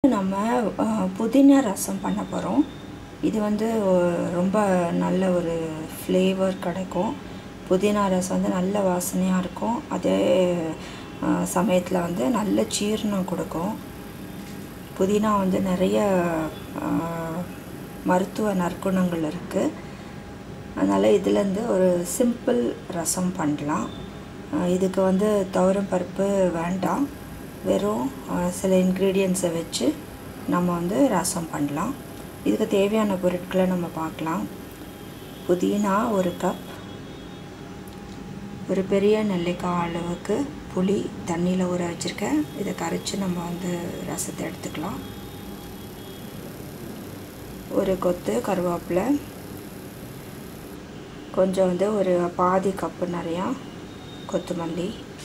நம்ம புதினா ரசம் பண்ண போகிறோம். இது வந்து ரொம்ப நல்ல ஒரு ஃப்ளேவர் கிடைக்கும். புதினா ரசம் வந்து நல்ல வாசனையாக இருக்கும். அதே சமயத்தில் வந்து நல்ல ஜீரணம் கொடுக்கும். புதினா வந்து நிறைய மருத்துவ நற்குணங்கள் இருக்குது. அதனால் இதுலேருந்து ஒரு சிம்பிள் ரசம் பண்ணலாம். இதுக்கு வந்து துவரம் பருப்பு வேண்டாம். வெறும் சில இன்க்ரீடியன்ட்ஸை வச்சு நம்ம வந்து ரசம் பண்ணலாம். இதுக்கு தேவையான பொருட்களை நம்ம பார்க்கலாம். புதினா 1 கப், ஒரு பெரிய நெல்லிக்காய் அளவுக்கு புளி தண்ணியில் ஊற வச்சுருக்கேன். இதை கரைச்சி நம்ம வந்து ரசத்தை எடுத்துக்கலாம். ஒரு கொத்து கருவேப்பிலை, கொஞ்சம் வந்து ஒரு பாதி கப்பு நிறையா கொத்தமல்லி,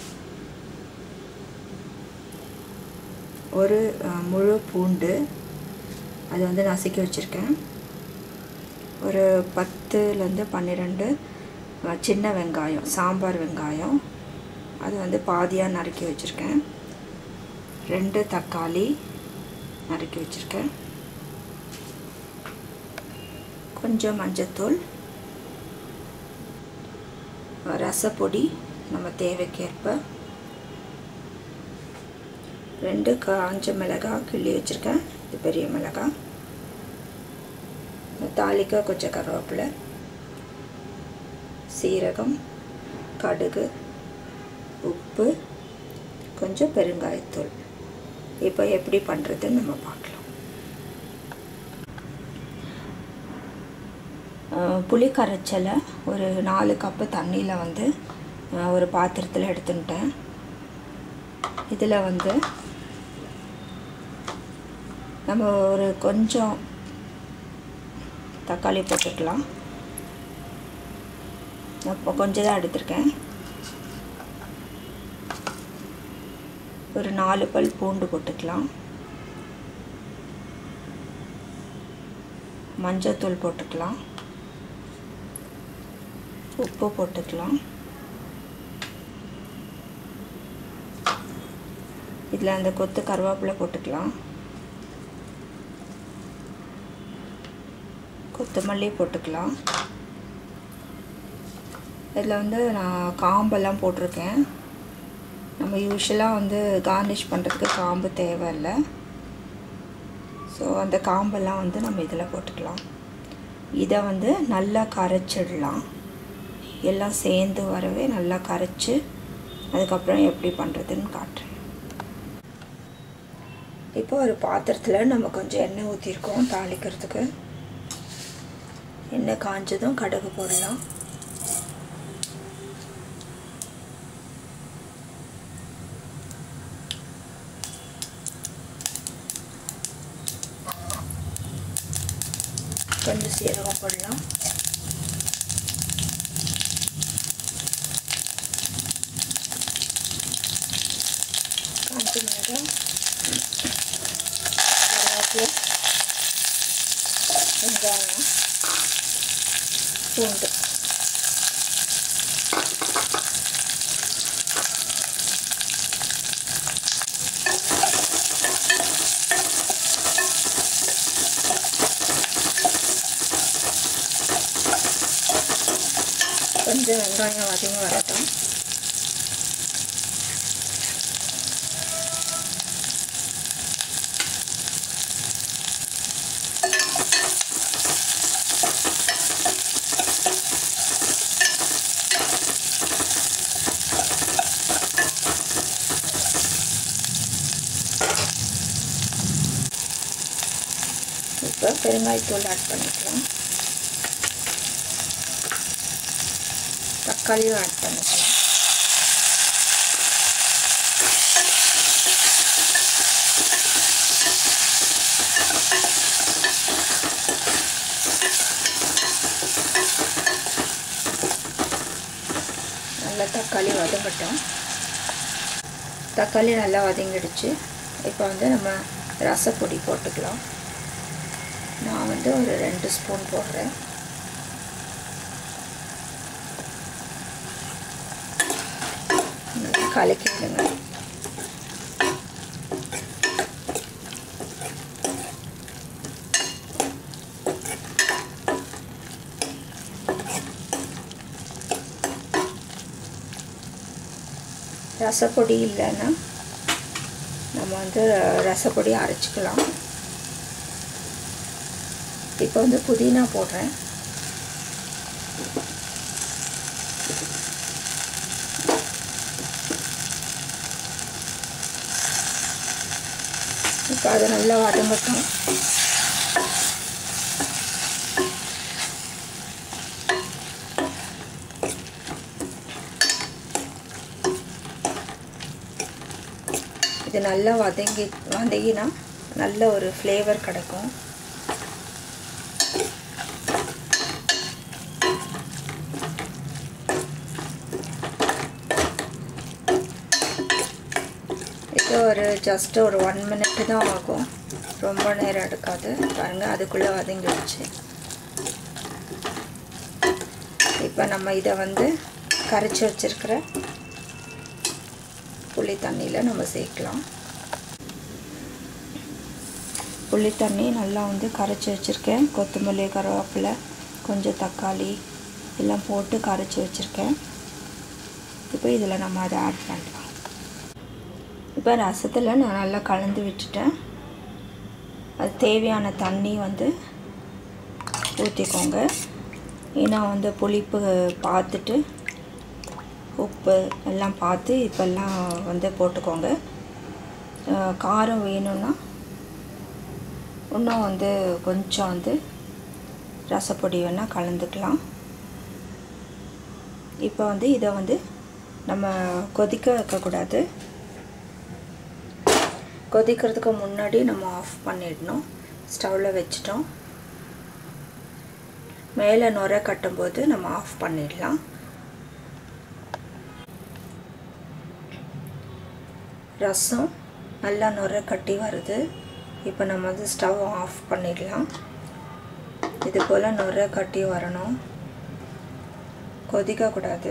ஒரு முழு பூண்டு அது வந்து நசுக்கி வச்சுருக்கேன். ஒரு 10லேருந்து 12 சின்ன வெங்காயம், சாம்பார் வெங்காயம், அது வந்து பாதியாக நறுக்கி வச்சுருக்கேன். 2 தக்காளி நறுக்கி வச்சுருக்கேன். கொஞ்சம் மஞ்சத்தூள், ரசப்பொடி நம்ம தேவைக்கேற்ப, 2 காஞ்ச மிளகாய் கிள்ளி வச்சுருக்கேன். இது பெரிய மிளகாய். தாளிக்க கொஞ்சம் கருவேப்பிலை, சீரகம், கடுகு, உப்பு, கொஞ்சம் பெருங்காயத்தூள். இப்போ எப்படி பண்ணுறதுன்னு நம்ம பார்க்கலாம். புளி கரைச்சலை ஒரு 4 கப்பு தண்ணியில் வந்து ஒரு பாத்திரத்தில் எடுத்துட்டேன். இதில் வந்து நம்ம ஒரு கொஞ்சம் தக்காளி போட்டுக்கலாம். இப்போ கொஞ்சம் தான் எடுத்திருக்கேன். ஒரு 4 பல் பூண்டு போட்டுக்கலாம். மஞ்சத்தூள் போட்டுக்கலாம். உப்பு போட்டுக்கலாம். இதில் அந்த கொத்து கருவேப்பிலை போட்டுக்கலாம். கொத்தமல்லி போட்டுக்கலாம். இதில் வந்து நான் காம்பெல்லாம் போட்டிருக்கேன். நம்ம யூஸ்வலாக வந்து கார்னிஷ் பண்ணுறதுக்கு காம்பு தேவையில்லை. ஸோ அந்த காம்பெல்லாம் வந்து நம்ம இதில் போட்டுக்கலாம். இதை வந்து நல்லா கரைச்சிடலாம். எல்லாம் சேர்ந்து வரவே நல்லா கரைச்சி அதுக்கப்புறம் எப்படி பண்ணுறதுன்னு காட்டுறேன். இப்போ ஒரு பாத்திரத்தில் நம்ம கொஞ்சம் எண்ணெய் ஊற்றிருக்கோம் தாளிக்கிறதுக்கு. எண்ணெய் காஞ்சதும் கடுகு போடலாம். கொஞ்சம் சீரகம் போடலாம். காஞ்ச மிளகாய், கருவேப்பிலை, வெங்காயம், பூண்டு, கொஞ்சம் வெங்காயம் அதிகம் வரட்டும். இப்போ பெருங்காயத்தூள் ஆட் பண்ணிக்கலாம். தக்காளியும் ஆட் பண்ணிக்கலாம். நல்லா தக்காளி வதங்கட்டும். தக்காளி நல்லா வதங்கிடுச்சு. இப்போ வந்து நம்ம ரசப்பொடி போட்டுக்கலாம். நான் வந்து ஒரு 2 ஸ்பூன் போடுறேன். கலக்கி விடுங்க. ரசப்பொடி இல்லைன்னா நம்ம வந்து ரசப்பொடி அரைச்சிக்கலாம். இப்போ வந்து புதினா போடுறேன். இப்போ அதை நல்லா வதங்கட்டும். இது நல்லா வதங்கினா நல்ல ஒரு ஃப்ளேவர் கிடைக்கும். இது ஜஸ்ட் ஒரு 1 minute தான் ஆகும், ரொம்ப நேரம் எடுக்காது. பாருங்கள், அதுக்குள்ளே வதங்கிடுச்சு. இப்போ நம்ம இதை வந்து கரைச்சி வச்சுருக்கிற புளி தண்ணியில் நம்ம சேர்க்கலாம். புளி தண்ணி நல்லா வந்து கரைச்சி வச்சுருக்கேன். கொத்தமல்லி, கருவேப்பிலை, கொஞ்சம் தக்காளி எல்லாம் போட்டு கரைச்சி வச்சுருக்கேன். இப்போ இதில் நம்ம அதை ஆட் பண்ணலாம். இப்போ ரசத்தில் நான் நல்லா கலந்து விட்டுட்டேன். அது தேவையான தண்ணி வந்து ஊற்றிக்கோங்க. ஏன்னா வந்து புளிப்பு பார்த்துட்டு உப்பு எல்லாம் பார்த்து இப்போல்லாம் வந்து போட்டுக்கோங்க. காரம் வேணும்னா இன்னும் வந்து கொஞ்சம் வந்து ரசப்பொடி வேணால் கலந்துக்கலாம். இப்போ வந்து இதை வந்து நம்ம கொதிக்க வைக்கக்கூடாது. கொதிக்கிறதுக்கு முன்னாடி நம்ம ஆஃப் பண்ணிடணும். ஸ்டவ்வில் வச்சிட்டோம். மேலே நுரை கட்டும்போது நம்ம ஆஃப் பண்ணிடலாம். ரசம் நல்லா நுரை கட்டி வருது. இப்போ நம்ம வந்து ஸ்டவ் ஆஃப் பண்ணிடலாம். இது போல் நுரை கட்டி வரணும், கொதிக்கக்கூடாது.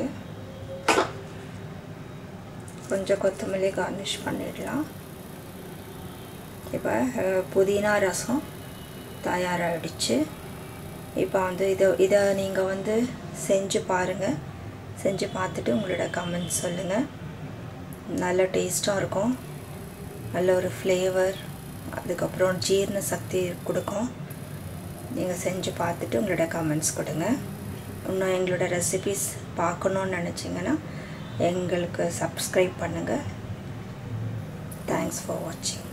கொஞ்சம் கொத்தமல்லி கார்னிஷ் பண்ணிடலாம். இப்போ புதினா ரசம் தயாராகிடுச்சு. இப்போ வந்து இதை நீங்கள் வந்து செஞ்சு பாருங்கள். செஞ்சு பார்த்துட்டு உங்களோட கமெண்ட்ஸ் சொல்லுங்கள். நல்ல டேஸ்ட்டாக இருக்கும், நல்ல ஒரு ஃப்ளேவர், அதுக்கப்புறம் ஜீரண சக்தி கொடுக்கும். நீங்கள் செஞ்சு பார்த்துட்டு உங்களோட கமெண்ட்ஸ் கொடுங்க. இன்னும் எங்களோட ரெசிபீஸ் பார்க்கணுன்னு நினச்சிங்கன்னா எங்களுக்கு சப்ஸ்கிரைப் பண்ணுங்கள். தேங்க்ஸ் ஃபார் வாட்சிங்.